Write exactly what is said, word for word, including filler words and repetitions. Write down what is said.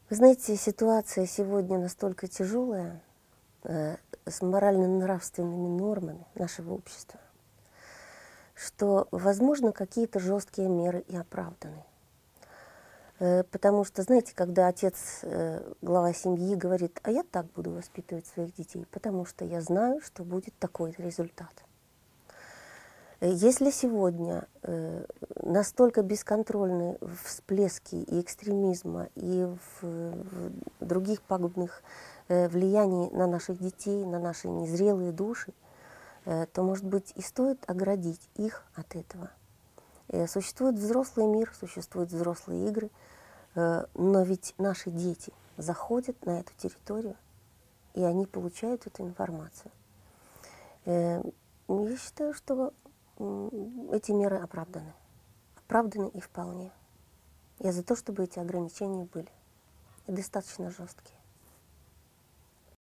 Вы знаете, ситуация сегодня настолько тяжелая э, с морально-нравственными нормами нашего общества, что, возможно, какие-то жесткие меры и оправданы. Э, потому что, знаете, когда отец, э, глава семьи, говорит: а я так буду воспитывать своих детей, потому что я знаю, что будет такой результат. Э, Если сегодня э, настолько бесконтрольны всплески и экстремизма, и в, в других пагубных э, влияний на наших детей, на наши незрелые души, э, то, может быть, и стоит оградить их от этого. Э, существует взрослый мир, существуют взрослые игры, э, но ведь наши дети заходят на эту территорию, и они получают эту информацию. Э, я считаю, что эти меры оправданы. Оправданы и вполне. Я за то, чтобы эти ограничения были. И достаточно жесткие.